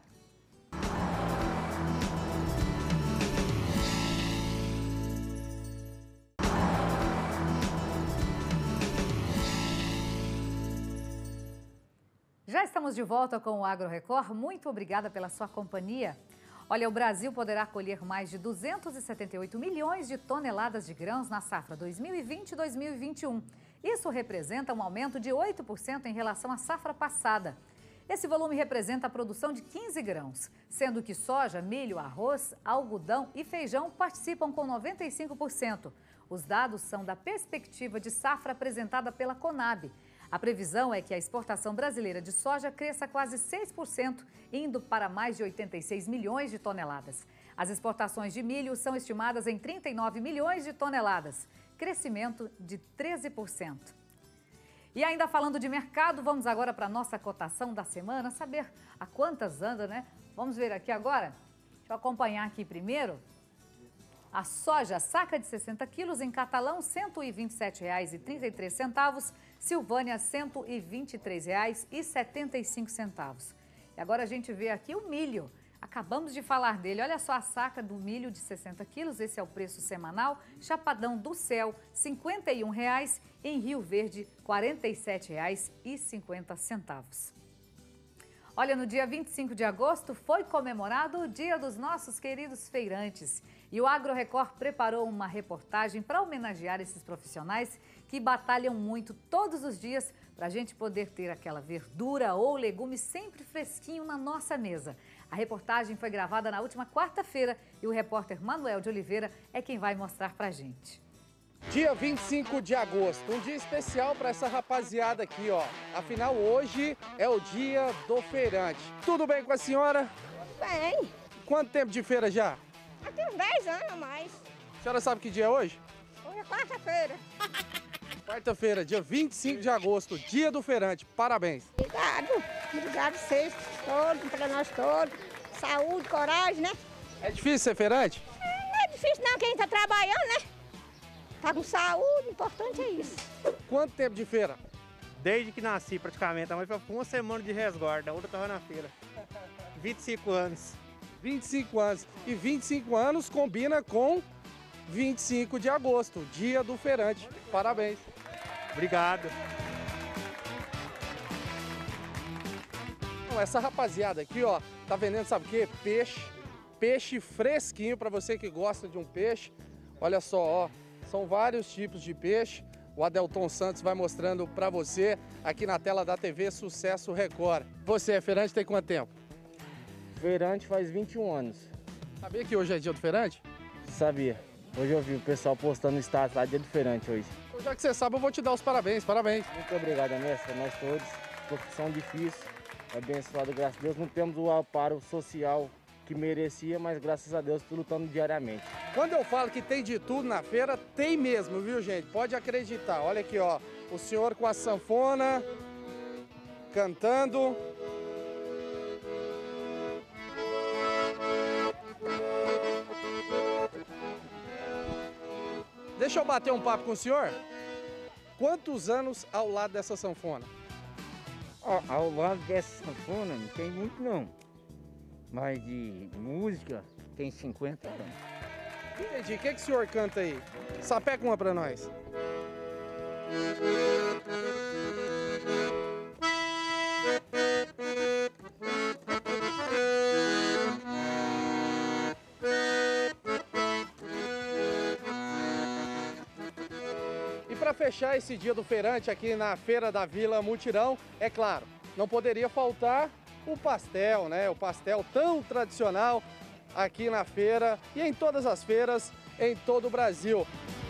[SPEAKER 1] Já estamos de volta com o Agro Record. Muito obrigada pela sua companhia. Olha, o Brasil poderá colher mais de duzentos e setenta e oito milhões de toneladas de grãos na safra dois mil e vinte e dois mil e vinte e um. Isso representa um aumento de oito por cento em relação à safra passada. Esse volume representa a produção de quinze grãos, sendo que soja, milho, arroz, algodão e feijão participam com noventa e cinco por cento. Os dados são da perspectiva de safra apresentada pela Conab. A previsão é que a exportação brasileira de soja cresça quase seis por cento, indo para mais de oitenta e seis milhões de toneladas. As exportações de milho são estimadas em trinta e nove milhões de toneladas, crescimento de treze por cento. E ainda falando de mercado, vamos agora para a nossa cotação da semana, saber a quantas anda, né? Vamos ver aqui agora? Deixa eu acompanhar aqui primeiro. A soja, saca de sessenta quilos, em Catalão, cento e vinte e sete reais e trinta e três centavos. Silvânia, cento e vinte e três reais e setenta e cinco centavos. E agora a gente vê aqui o milho. Acabamos de falar dele. Olha só a saca do milho de sessenta quilos, esse é o preço semanal. Chapadão do Céu, cinquenta e um reais. Em Rio Verde, quarenta e sete reais e cinquenta centavos. Olha, no dia vinte e cinco de agosto foi comemorado o Dia dos nossos queridos feirantes. E o Agro Record preparou uma reportagem para homenagear esses profissionais que batalham muito todos os dias para a gente poder ter aquela verdura ou legume sempre fresquinho na nossa mesa. A reportagem foi gravada na última quarta-feira e o repórter Manuel de Oliveira é quem vai mostrar para a gente.
[SPEAKER 14] Dia vinte e cinco de agosto, um dia especial para essa rapaziada aqui, ó. Afinal, hoje é o dia do feirante. Tudo bem com a senhora?
[SPEAKER 15] Bem.
[SPEAKER 14] Quanto tempo de feira já?
[SPEAKER 15] Há uns dez anos a mais.
[SPEAKER 14] A senhora sabe que dia é hoje?
[SPEAKER 15] Hoje é quarta-feira.
[SPEAKER 14] Quarta-feira, dia vinte e cinco de agosto, dia do feirante. Parabéns.
[SPEAKER 15] Obrigado. Obrigado vocês todos, para nós todos. Saúde, coragem, né?
[SPEAKER 14] É difícil ser feirante?
[SPEAKER 15] É, não é difícil não, quem tá trabalhando, né? Tá com saúde, o importante é isso.
[SPEAKER 14] Quanto tempo de feira?
[SPEAKER 16] Desde que nasci, praticamente. A mãe foi uma semana de resguardo, a outra estava na feira. vinte e cinco anos.
[SPEAKER 14] vinte e cinco anos. E vinte e cinco anos combina com vinte e cinco de agosto, dia do feirante. Parabéns.
[SPEAKER 16] Obrigado.
[SPEAKER 14] Então, essa rapaziada aqui, ó, tá vendendo, sabe o quê? Peixe. Peixe fresquinho para você que gosta de um peixe. Olha só, ó. São vários tipos de peixe. O Adelton Santos vai mostrando para você aqui na tela da T V Sucesso Record. Você é feirante tem quanto tempo?
[SPEAKER 17] Feirante faz vinte e um anos.
[SPEAKER 14] Sabia que hoje é dia do feirante?
[SPEAKER 17] Sabia. Hoje eu vi o pessoal postando no status lá, dia do feirante hoje.
[SPEAKER 14] Então, já que você sabe, eu vou te dar os parabéns. Parabéns.
[SPEAKER 17] Muito obrigado, mestre. Nós todos. Profissão difícil. abençoado, graças a Deus. Não temos o amparo social que merecia, mas graças a Deus estou lutando diariamente.
[SPEAKER 14] Quando eu falo que tem de tudo na feira, tem mesmo, viu, gente? Pode acreditar. Olha aqui, ó, o senhor com a sanfona, cantando. Deixa eu bater um papo com o senhor. Quantos anos ao lado dessa sanfona?
[SPEAKER 18] Ao, ao lado dessa sanfona não tem muito não. Mas de música tem cinquenta anos.
[SPEAKER 14] Entendi. O que, que o senhor canta aí? Sapeca uma pra nós. E para fechar esse dia do feirante aqui na Feira da Vila Mutirão, é claro, não poderia faltar o pastel, né? O pastel tão tradicional aqui na feira e em todas as feiras em todo o Brasil.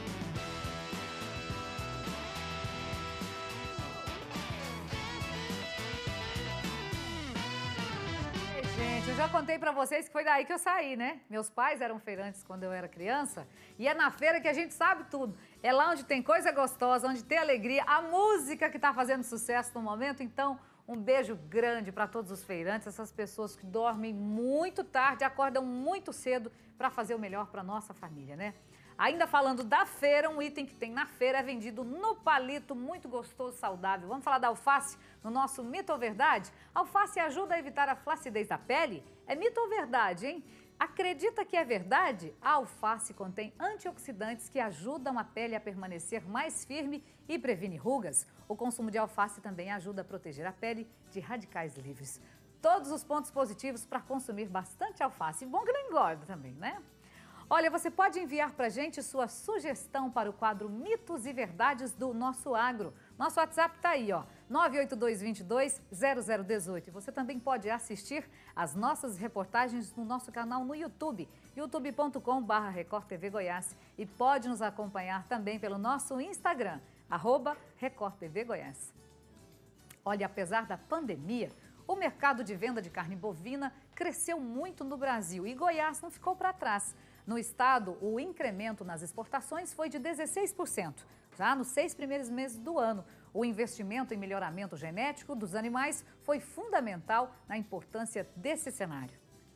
[SPEAKER 1] Gente, eu já contei pra vocês que foi daí que eu saí, né? Meus pais eram feirantes quando eu era criança e é na feira que a gente sabe tudo. É lá onde tem coisa gostosa, onde tem alegria, a música que tá fazendo sucesso no momento, então... Um beijo grande para todos os feirantes, essas pessoas que dormem muito tarde, acordam muito cedo para fazer o melhor para nossa família, né? Ainda falando da feira, um item que tem na feira é vendido no palito, muito gostoso, saudável. Vamos falar da alface no nosso Mito ou Verdade? A alface ajuda a evitar a flacidez da pele? É mito ou verdade, hein? Acredita que é verdade? A alface contém antioxidantes que ajudam a pele a permanecer mais firme e previne rugas. O consumo de alface também ajuda a proteger a pele de radicais livres. Todos os pontos positivos para consumir bastante alface. Bom que não engorda também, né? Olha, você pode enviar para a gente sua sugestão para o quadro Mitos e Verdades do Nosso Agro. Nosso WhatsApp está aí, ó, nove oito dois, dois dois, zero zero um oito. Você também pode assistir as nossas reportagens no nosso canal no YouTube, youtube ponto com barra Record T V Goiás. E pode nos acompanhar também pelo nosso Instagram, arroba Record T V Goiás. Olha, apesar da pandemia, o mercado de venda de carne bovina cresceu muito no Brasil e Goiás não ficou para trás. No estado, o incremento nas exportações foi de dezesseis por cento. Já nos seis primeiros meses do ano, o investimento em melhoramento genético dos animais foi fundamental na importância desse cenário.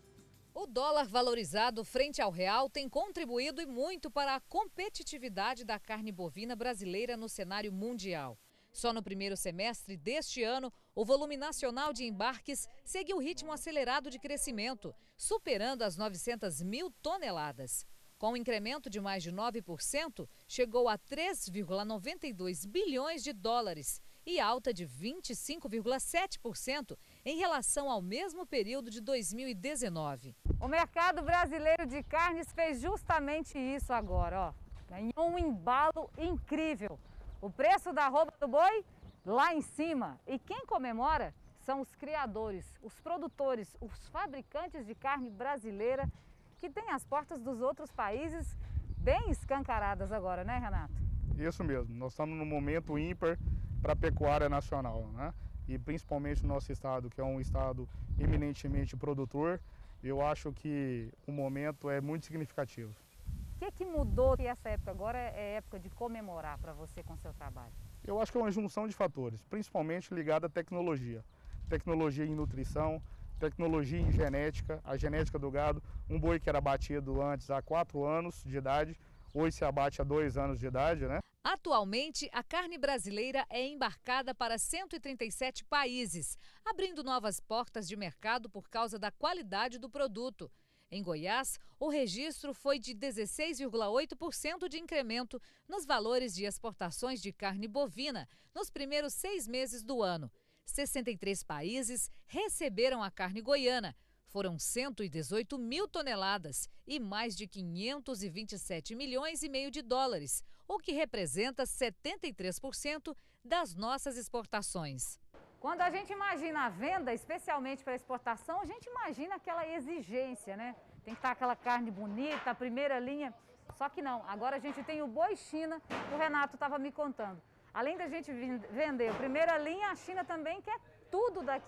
[SPEAKER 19] O dólar valorizado frente ao real tem contribuído e muito para a competitividade da carne bovina brasileira no cenário mundial. Só no primeiro semestre deste ano, o volume nacional de embarques seguiu o ritmo acelerado de crescimento, superando as novecentas mil toneladas. Com um incremento de mais de nove por cento, chegou a três vírgula noventa e dois bilhões de dólares e alta de vinte e cinco vírgula sete por cento em relação ao mesmo período de dois mil e dezenove.
[SPEAKER 1] O mercado brasileiro de carnes fez justamente isso agora, ó. Ganhou um embalo incrível. O preço da arroba do boi lá em cima. E quem comemora são os criadores, os produtores, os fabricantes de carne brasileira que têm as portas dos outros países bem escancaradas agora, né, Renato?
[SPEAKER 20] Isso mesmo. Nós estamos num momento ímpar para a pecuária nacional, né? E principalmente no nosso estado, que é um estado eminentemente produtor, eu acho que o momento é muito significativo.
[SPEAKER 1] O que, que mudou que essa época agora é época de comemorar para você com o seu trabalho?
[SPEAKER 20] Eu acho que é uma junção de fatores, principalmente ligada à tecnologia. Tecnologia em nutrição, tecnologia em genética, a genética do gado. Um boi que era abatido antes há quatro anos de idade, hoje se abate há dois anos de idade, né?
[SPEAKER 19] Atualmente, a carne brasileira é embarcada para cento e trinta e sete países, abrindo novas portas de mercado por causa da qualidade do produto. Em Goiás, o registro foi de dezesseis vírgula oito por cento de incremento nos valores de exportações de carne bovina nos primeiros seis meses do ano. sessenta e três países receberam a carne goiana. Foram cento e dezoito mil toneladas e mais de quinhentos e vinte e sete milhões e meio de dólares, o que representa setenta e três por cento das nossas exportações.
[SPEAKER 1] Quando a gente imagina a venda, especialmente para exportação, a gente imagina aquela exigência, né? Tem que estar aquela carne bonita, a primeira linha. Só que não, agora a gente tem o boi China, que o Renato estava me contando. Além da gente vender a primeira linha, a China também quer tudo daqui.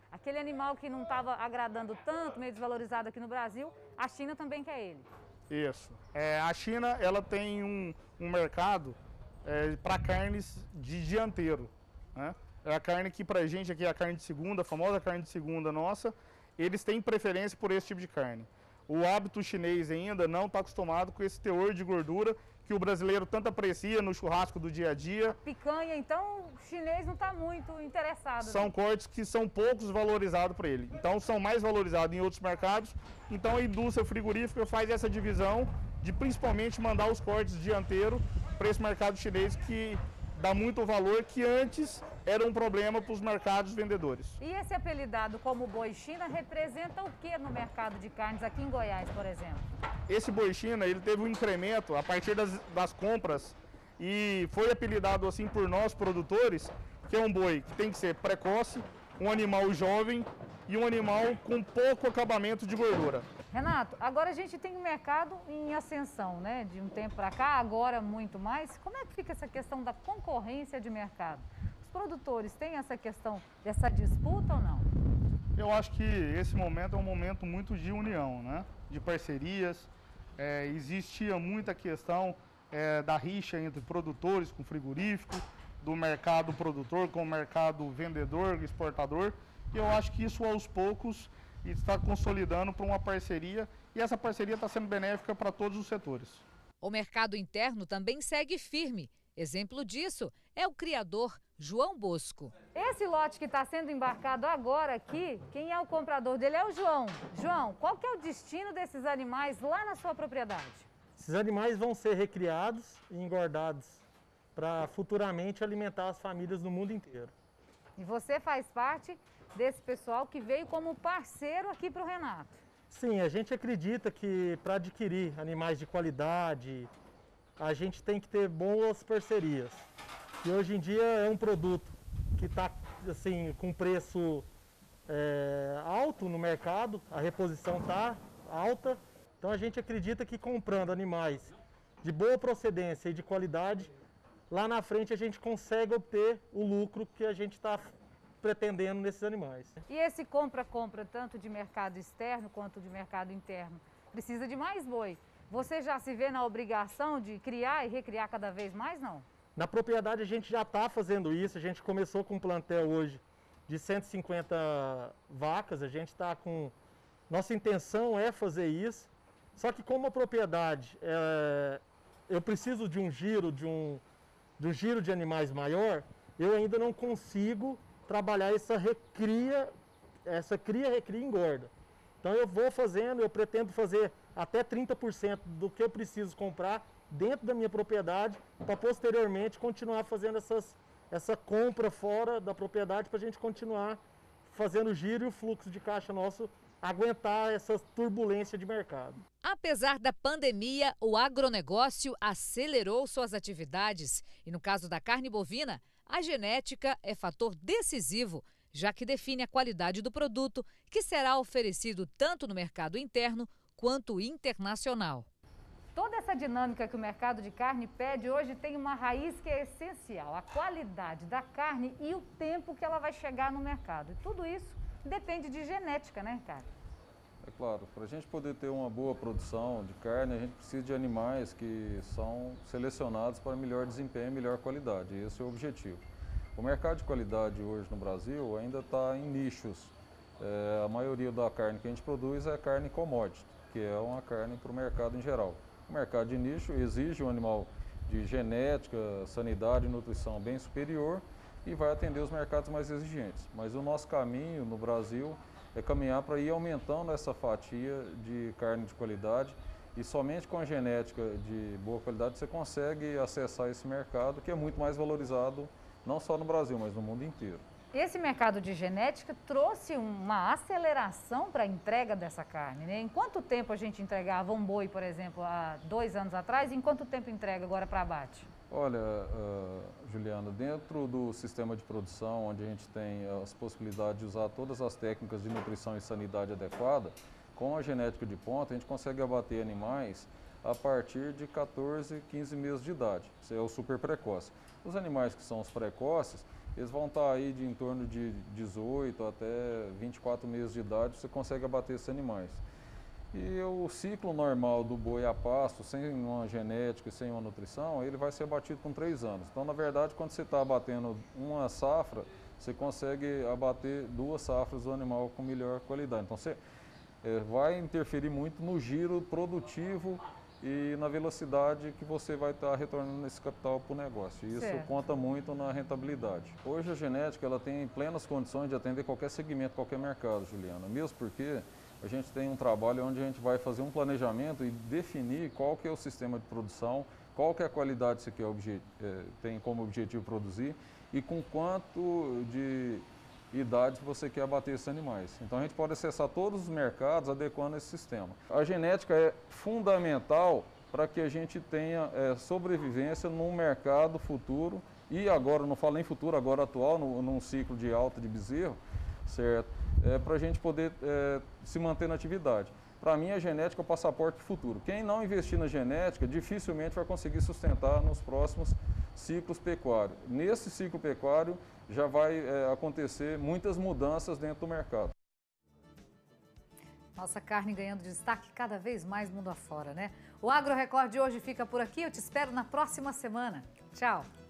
[SPEAKER 1] Aquele animal que não estava agradando tanto, meio desvalorizado aqui no Brasil, a China também quer ele.
[SPEAKER 20] Isso. É, a China ela tem um, um mercado é, para carnes de dianteiro, né? É a carne que pra gente aqui é a carne de segunda, a famosa carne de segunda nossa, eles têm preferência por esse tipo de carne. O hábito chinês ainda não está acostumado com esse teor de gordura que o brasileiro tanto aprecia no churrasco do dia a dia.
[SPEAKER 1] Picanha, então, o chinês não está muito interessado.
[SPEAKER 20] São
[SPEAKER 1] né?
[SPEAKER 20] cortes que são poucos valorizados para ele. Então, são mais valorizados em outros mercados. Então, a indústria frigorífica faz essa divisão de principalmente mandar os cortes dianteiros para esse mercado chinês que dá muito valor, que antes era um problema para os mercados vendedores.
[SPEAKER 1] E esse apelidado como boi China representa o que no mercado de carnes aqui em Goiás, por exemplo?
[SPEAKER 20] Esse boi China, ele teve um incremento a partir das, das compras e foi apelidado assim por nós produtores, que é um boi que tem que ser precoce, um animal jovem e um animal com pouco acabamento de gordura.
[SPEAKER 1] Renato, agora a gente tem um mercado em ascensão, né? De um tempo para cá, agora muito mais. Como é que fica essa questão da concorrência de mercado? Os produtores têm essa questão dessa disputa ou não?
[SPEAKER 20] Eu acho que esse momento é um momento muito de união, né? De parcerias. É, existia muita questão é, da rixa entre produtores com frigorífico, do mercado produtor com o mercado vendedor, exportador. E eu acho que isso aos poucos está consolidando para uma parceria e essa parceria está sendo benéfica para todos os setores.
[SPEAKER 19] O mercado interno também segue firme. Exemplo disso é o criador João Bosco.
[SPEAKER 1] Esse lote que está sendo embarcado agora aqui, quem é o comprador dele é o João. João, qual que é o destino desses animais lá na sua propriedade?
[SPEAKER 21] Esses animais vão ser recriados e engordados para futuramente alimentar as famílias no mundo inteiro.
[SPEAKER 1] E você faz parte desse pessoal que veio como parceiro aqui para o Renato.
[SPEAKER 21] Sim, a gente acredita que para adquirir animais de qualidade, a gente tem que ter boas parcerias. E hoje em dia é um produto que está assim, com preço é, alto no mercado, a reposição está alta, então a gente acredita que comprando animais de boa procedência e de qualidade, lá na frente a gente consegue obter o lucro que a gente está pretendendo nesses animais.
[SPEAKER 1] E esse compra-compra, tanto de mercado externo quanto de mercado interno, precisa de mais boi. Você já se vê na obrigação de criar e recriar cada vez mais, não?
[SPEAKER 21] Na propriedade a gente já está fazendo isso, a gente começou com um plantel hoje de cento e cinquenta vacas, a gente está com... Nossa intenção é fazer isso, só que como a propriedade, é... eu preciso de um giro, de um, de um giro de animais maior, eu ainda não consigo trabalhar essa recria, essa cria, recria e engorda. Então eu vou fazendo, eu pretendo fazer até trinta por cento do que eu preciso comprar dentro da minha propriedade, para posteriormente continuar fazendo essas, essa compra fora da propriedade, para a gente continuar fazendo o giro e o fluxo de caixa nosso aguentar essa turbulência de mercado.
[SPEAKER 19] Apesar da pandemia, o agronegócio acelerou suas atividades e no caso da carne bovina, a genética é fator decisivo, já que define a qualidade do produto, que será oferecido tanto no mercado interno quanto internacional.
[SPEAKER 1] Toda essa dinâmica que o mercado de carne pede hoje tem uma raiz que é essencial, a qualidade da carne e o tempo que ela vai chegar no mercado. E tudo isso depende de genética, né, Ricardo?
[SPEAKER 22] É claro, para a gente poder ter uma boa produção de carne, a gente precisa de animais que são selecionados para melhor desempenho e melhor qualidade. Esse é o objetivo. O mercado de qualidade hoje no Brasil ainda está em nichos. É, a maioria da carne que a gente produz é carne commodity, que é uma carne para o mercado em geral. O mercado de nicho exige um animal de genética, sanidade e nutrição bem superior e vai atender os mercados mais exigentes. Mas o nosso caminho no Brasil é caminhar para ir aumentando essa fatia de carne de qualidade e somente com a genética de boa qualidade você consegue acessar esse mercado que é muito mais valorizado não só no Brasil, mas no mundo inteiro.
[SPEAKER 1] Esse mercado de genética trouxe uma aceleração para a entrega dessa carne, né? Em quanto tempo a gente entregava um boi, por exemplo, há dois anos atrás, e em quanto tempo entrega agora para abate?
[SPEAKER 22] Olha, uh, Juliana, dentro do sistema de produção, onde a gente tem as possibilidades de usar todas as técnicas de nutrição e sanidade adequada, com a genética de ponta, a gente consegue abater animais a partir de quatorze, quinze meses de idade. Isso é o super precoce. Os animais que são os precoces, eles vão estar aí de em torno de dezoito até vinte e quatro meses de idade, você consegue abater esses animais. E o ciclo normal do boi a pasto, sem uma genética e sem uma nutrição, ele vai ser abatido com três anos. Então, na verdade, quando você está abatendo uma safra, você consegue abater duas safras do animal com melhor qualidade. Então, você é, vai interferir muito no giro produtivo e na velocidade que você vai estar retornando esse capital para o negócio. E isso
[SPEAKER 1] Certo.
[SPEAKER 22] conta muito na rentabilidade. Hoje a genética ela tem plenas condições de atender qualquer segmento, qualquer mercado, Juliana. Mesmo porque a gente tem um trabalho onde a gente vai fazer um planejamento e definir qual que é o sistema de produção, qual que é a qualidade que você quer obje- é, tem como objetivo produzir e com quanto de idade você quer abater esses animais. Então a gente pode acessar todos os mercados adequando esse sistema. A genética é fundamental para que a gente tenha é, sobrevivência num mercado futuro e agora, não falo nem futuro, agora atual, no, num ciclo de alta de bezerro, certo? É, para a gente poder é, se manter na atividade. Para mim, a genética é o passaporte do futuro. Quem não investir na genética, dificilmente vai conseguir sustentar nos próximos ciclos pecuários. Nesse ciclo pecuário, já vai é, acontecer muitas mudanças dentro do mercado.
[SPEAKER 1] Nossa carne ganhando destaque cada vez mais mundo afora, né? O Agro Record de hoje fica por aqui. Eu te espero na próxima semana. Tchau!